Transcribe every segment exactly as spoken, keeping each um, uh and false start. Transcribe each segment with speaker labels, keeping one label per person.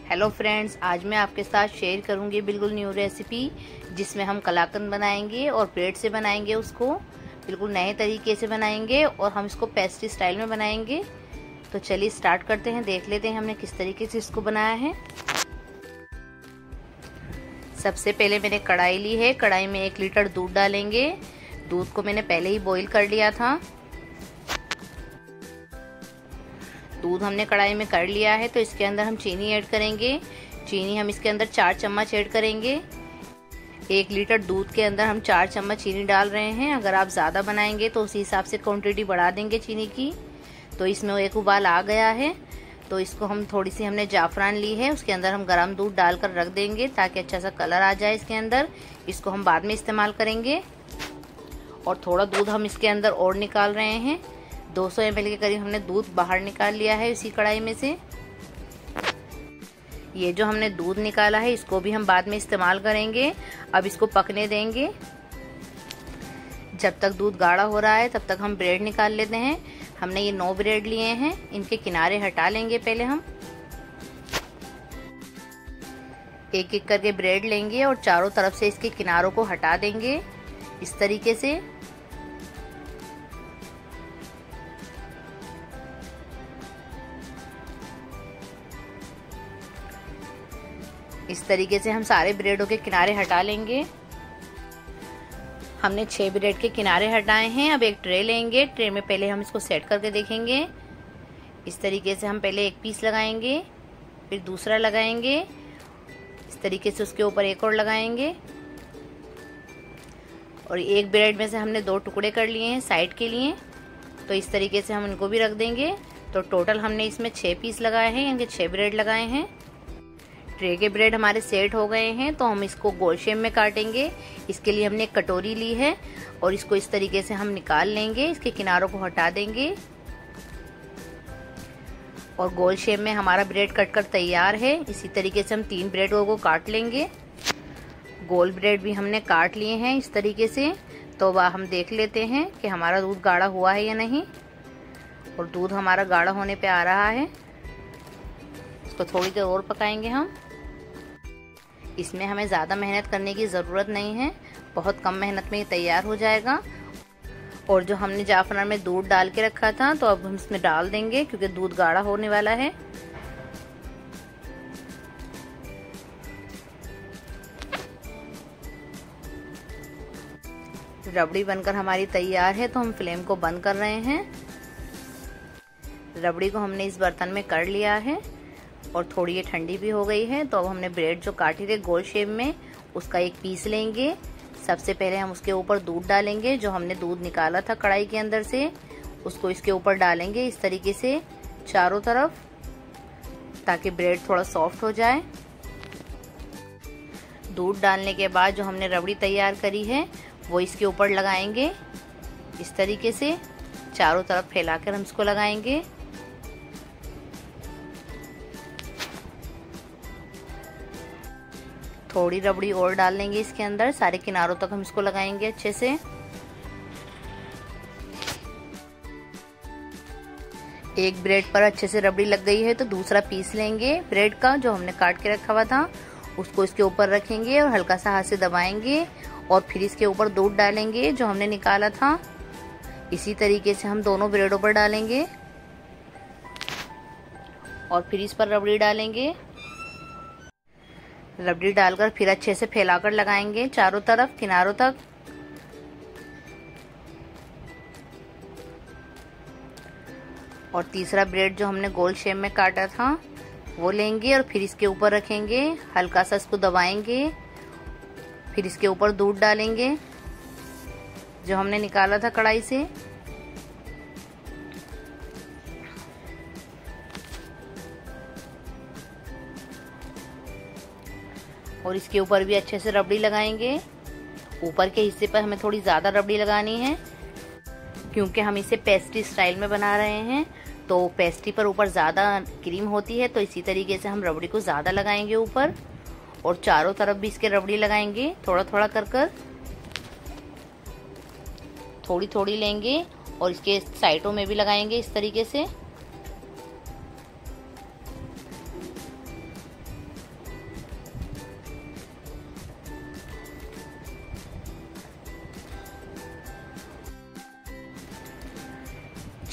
Speaker 1: Hello friends, आज मैं आपके साथ शेयर करूंगी बिल्कुल न्यू रेसिपी जिसमें हम कलाकंद बनाएंगे और ब्रेड से बनाएंगे। उसको बिल्कुल नए तरीके से बनाएंगे और हम इसको पेस्ट्री स्टाइल में बनाएंगे। तो चलिए स्टार्ट करते हैं, देख लेते हैं हमने किस तरीके से इसको बनाया है। सबसे पहले मैंने कढ़ाई ली है। कढ़ाई में एक लीटर दूध डालेंगे। दूध को मैंने पहले ही बॉईल कर लिया था। दूध हमने कढ़ाई में कर लिया है तो इसके अंदर हम चीनी ऐड करेंगे। चीनी हम इसके अंदर चार चम्मच ऐड करेंगे। एक लीटर दूध के अंदर हम चार चम्मच चीनी डाल रहे हैं। अगर आप ज़्यादा बनाएंगे तो उसी हिसाब से क्वांटिटी बढ़ा देंगे चीनी की। तो इसमें एक उबाल आ गया है तो इसको हम थोड़ी सी हमने जाफरान ली है, उसके अंदर हम गर्म दूध डालकर रख देंगे ताकि अच्छा सा कलर आ जाए इसके अंदर। इसको हम बाद में इस्तेमाल करेंगे। और थोड़ा दूध हम इसके अंदर और निकाल रहे हैं। दो सौ एम एल के करीब हमने दूध बाहर निकाल लिया है इसी कढ़ाई में से। ये जो हमने दूध निकाला है इसको भी हम बाद में इस्तेमाल करेंगे। अब इसको पकने देंगे। जब तक दूध गाढ़ा हो रहा है तब तक हम ब्रेड निकाल लेते हैं। हमने ये नौ ब्रेड लिए हैं, इनके किनारे हटा लेंगे पहले हम। एक एक करके ब्रेड लेंगे और चारों तरफ से इसके किनारों को हटा देंगे इस तरीके से। इस तरीके से हम सारे ब्रेडों के किनारे हटा लेंगे। हमने छह ब्रेड के किनारे हटाए हैं। अब एक ट्रे लेंगे। ट्रे में पहले हम इसको सेट करके देखेंगे। इस तरीके से हम पहले एक पीस लगाएंगे, फिर दूसरा लगाएंगे, इस तरीके से उसके ऊपर एक और लगाएंगे। और एक ब्रेड में से हमने दो टुकड़े कर लिए हैं साइड के लिए, तो इस तरीके से हम इनको भी रख देंगे। तो टोटल हमने इसमें छह पीस लगाए हैं, इनके छह ब्रेड लगाए हैं। ट्रे के ब्रेड हमारे सेट हो गए हैं तो हम इसको गोल शेप में काटेंगे। इसके लिए हमने एक कटोरी ली है और इसको इस तरीके से हम निकाल लेंगे, इसके किनारों को हटा देंगे। और गोल शेप में हमारा ब्रेड कटकर तैयार है। इसी तरीके से हम तीन ब्रेडों को काट लेंगे। गोल ब्रेड भी हमने काट लिए हैं इस तरीके से। तो वह हम देख लेते हैं कि हमारा दूध गाढ़ा हुआ है या नहीं। और दूध हमारा गाढ़ा होने पे आ रहा है। इसको थोड़ी देर और पकाएंगे हम। इसमें हमें ज़्यादा मेहनत करने की ज़रूरत नहीं है, बहुत कम मेहनत में ये तैयार हो जाएगा। और जो हमने जाफरान में दूध डाल के रखा था तो अब हम इसमें डाल देंगे क्योंकि दूध गाढ़ा होने वाला है। रबड़ी बनकर हमारी तैयार है तो हम फ्लेम को बंद कर रहे हैं। रबड़ी को हमने इस बर्तन में कर लिया है और थोड़ी ये ठंडी भी हो गई है। तो अब हमने ब्रेड जो काटी थे गोल शेप में उसका एक पीस लेंगे। सबसे पहले हम उसके ऊपर दूध डालेंगे, जो हमने दूध निकाला था कढ़ाई के अंदर से उसको इसके ऊपर डालेंगे इस तरीके से चारों तरफ, ताकि ब्रेड थोड़ा सॉफ्ट हो जाए। दूध डालने के बाद जो हमने रबड़ी तैयार करी है वो इसके ऊपर लगाएंगे इस तरीके से चारों तरफ फैलाकर हम इसको लगाएंगे। थोड़ी रबड़ी और डाल लेंगे इसके अंदर, सारे किनारों तक हम इसको लगाएंगे अच्छे से। एक ब्रेड पर अच्छे से रबड़ी लग गई है तो दूसरा पीस लेंगे ब्रेड का जो हमने काट के रखा हुआ था, उसको इसके ऊपर रखेंगे और हल्का सा हाथ से दबाएंगे। और फिर इसके ऊपर दूध डालेंगे जो हमने निकाला था। इसी तरीके से हम दोनों ब्रेडों पर डालेंगे और फिर इस पर रबड़ी डालेंगे। रबड़ी डालकर फिर अच्छे से फैलाकर लगाएंगे चारों तरफ किनारों तक। और तीसरा ब्रेड जो हमने गोल शेप में काटा था वो लेंगे और फिर इसके ऊपर रखेंगे, हल्का सा इसको दबाएंगे। फिर इसके ऊपर दूध डालेंगे जो हमने निकाला था कढ़ाई से। और इसके ऊपर भी अच्छे से रबड़ी लगाएंगे। ऊपर के हिस्से पर हमें थोड़ी ज़्यादा रबड़ी लगानी है क्योंकि हम इसे पेस्ट्री स्टाइल में बना रहे हैं। तो पेस्ट्री पर ऊपर ज़्यादा क्रीम होती है तो इसी तरीके से हम रबड़ी को ज़्यादा लगाएंगे ऊपर। और चारों तरफ भी इसके रबड़ी लगाएंगे थोड़ा थोड़ा कर कर, थोड़ी थोड़ी लेंगे और इसके साइडों में भी लगाएंगे इस तरीके से।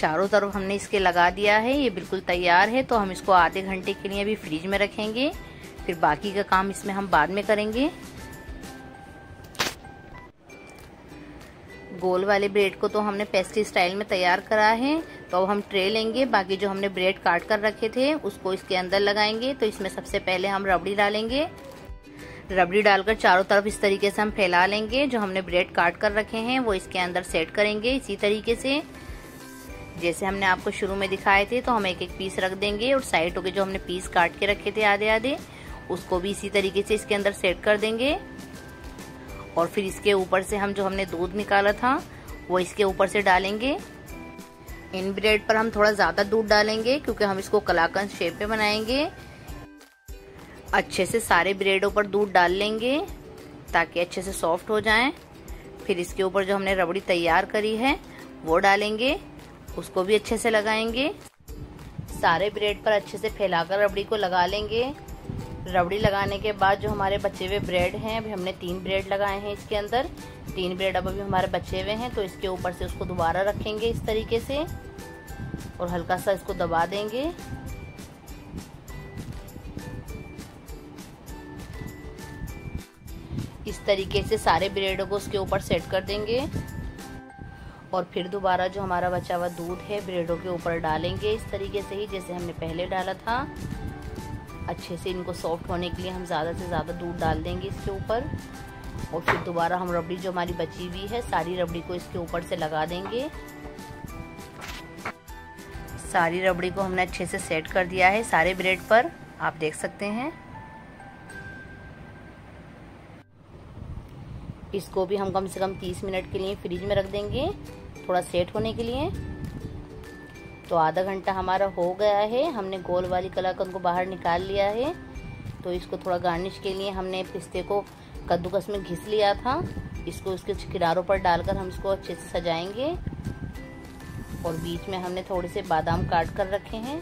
Speaker 1: चारों तरफ हमने इसके लगा दिया है, ये बिल्कुल तैयार है। तो हम इसको आधे घंटे के लिए अभी फ्रिज में रखेंगे, फिर बाकी का काम इसमें हम बाद में करेंगे। गोल वाले ब्रेड को तो हमने पेस्ट्री स्टाइल में तैयार करा है। तो अब हम ट्रे लेंगे, बाकी जो हमने ब्रेड काट कर रखे थे उसको इसके अंदर लगाएंगे। तो इसमें सबसे पहले हम रबड़ी डालेंगे। रबड़ी डालकर चारों तरफ इस तरीके से हम फैला लेंगे। जो हमने ब्रेड काट कर रखे हैं वो इसके अंदर सेट करेंगे इसी तरीके से, जैसे हमने आपको शुरू में दिखाए थे। तो हम एक एक पीस रख देंगे और साइड के जो हमने पीस काट के रखे थे आधे आधे, उसको भी इसी तरीके से इसके अंदर सेट कर देंगे। और फिर इसके ऊपर से हम जो हमने दूध निकाला था वो इसके ऊपर से डालेंगे। इन ब्रेड पर हम थोड़ा ज़्यादा दूध डालेंगे क्योंकि हम इसको कलाकंद शेप में बनाएंगे। अच्छे से सारे ब्रेडों पर दूध डाल लेंगे ताकि अच्छे से सॉफ्ट हो जाएं। फिर इसके ऊपर जो हमने रबड़ी तैयार करी है वो डालेंगे, उसको भी अच्छे से लगाएंगे। सारे ब्रेड पर अच्छे से फैलाकर रबड़ी को लगा लेंगे। रबड़ी लगाने के बाद जो हमारे बचे हुए ब्रेड हैं, अभी हमने तीन ब्रेड लगाए हैं इसके अंदर, तीन ब्रेड अब अभी हमारे बचे हुए हैं। तो इसके ऊपर से उसको दोबारा रखेंगे इस तरीके से और हल्का सा इसको दबा देंगे। इस तरीके से सारे ब्रेडों को उसके ऊपर सेट कर देंगे और फिर दोबारा जो हमारा बचा हुआ दूध है ब्रेडों के ऊपर डालेंगे इस तरीके से ही जैसे हमने पहले डाला था। अच्छे से इनको सॉफ्ट होने के लिए हम ज़्यादा से ज़्यादा दूध डाल देंगे इसके ऊपर और फिर दोबारा हम रबड़ी जो हमारी बची हुई है सारी रबड़ी को इसके ऊपर से लगा देंगे। सारी रबड़ी को हमने अच्छे से सेट कर दिया है सारे ब्रेड पर, आप देख सकते हैं। इसको भी हम कम से कम तीस मिनट के लिए फ्रिज में रख देंगे थोड़ा सेट होने के लिए। तो आधा घंटा हमारा हो गया है, हमने गोल वाली कलाकंद को बाहर निकाल लिया है। तो इसको थोड़ा गार्निश के लिए हमने पिस्ते को कद्दूकस में घिस लिया था, इसको इसके किनारों पर डालकर हम इसको अच्छे से सजाएंगे। और बीच में हमने थोड़े से बादाम काट कर रखे हैं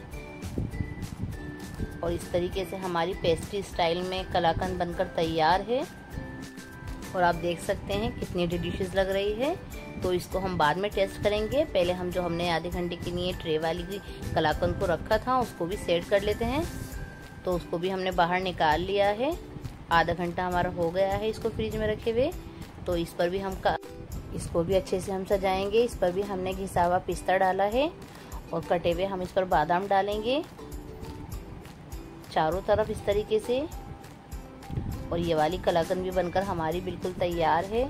Speaker 1: और इस तरीके से हमारी पेस्ट्री स्टाइल में कलाकंद बनकर तैयार है। और आप देख सकते हैं कितनी डिलीशियस लग रही है। तो इसको हम बाद में टेस्ट करेंगे, पहले हम जो हमने आधे घंटे के लिए ट्रे वाली कलाकंद को रखा था उसको भी सेट कर लेते हैं। तो उसको भी हमने बाहर निकाल लिया है, आधा घंटा हमारा हो गया है इसको फ्रिज में रखे हुए। तो इस पर भी हम का इसको भी अच्छे से हम सजाएंगे। इस पर भी हमने घिसा हुआ पिस्ता डाला है और कटे हुए हम इस पर बादाम डालेंगे चारों तरफ इस तरीके से। और ये वाली कलाकंद भी बनकर हमारी बिल्कुल तैयार है,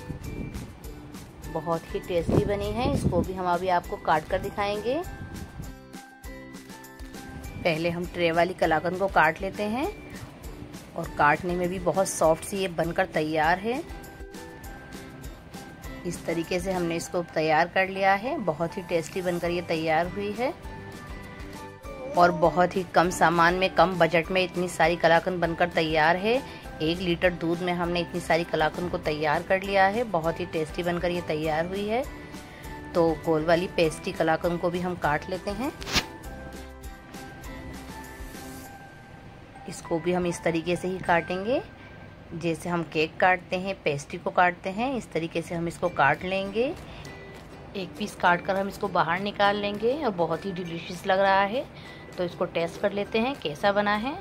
Speaker 1: बहुत ही टेस्टी बनी है। इसको भी हम अभी आपको काट कर दिखाएंगे। पहले हम ट्रे वाली कलाकंद को काट लेते हैं और काटने में भी बहुत सॉफ्ट सी ये बनकर तैयार है। इस तरीके से हमने इसको तैयार कर लिया है, बहुत ही टेस्टी बनकर ये तैयार हुई है। और बहुत ही कम सामान में कम बजट में इतनी सारी कलाकंद बनकर तैयार है। एक लीटर दूध में हमने इतनी सारी कलाकंद को तैयार कर लिया है, बहुत ही टेस्टी बनकर ये तैयार हुई है। तो गोल वाली पेस्ट्री कलाकंद को भी हम काट लेते हैं। इसको भी हम इस तरीके से ही काटेंगे जैसे हम केक काटते हैं, पेस्ट्री को काटते हैं, इस तरीके से हम इसको काट लेंगे। एक पीस काट कर हम इसको बाहर निकाल लेंगे और बहुत ही डिलीशियस लग रहा है। तो इसको टेस्ट कर लेते हैं कैसा बना है।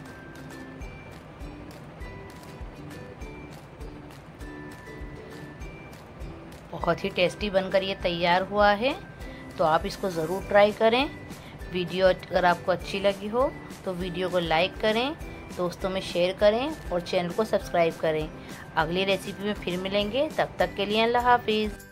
Speaker 1: बहुत ही टेस्टी बनकर ये तैयार हुआ है। तो आप इसको ज़रूर ट्राई करें। वीडियो अगर आपको अच्छी लगी हो तो वीडियो को लाइक करें, दोस्तों में शेयर करें और चैनल को सब्सक्राइब करें। अगली रेसिपी में फिर मिलेंगे, तब तक के लिए अल्लाह हाफिज़।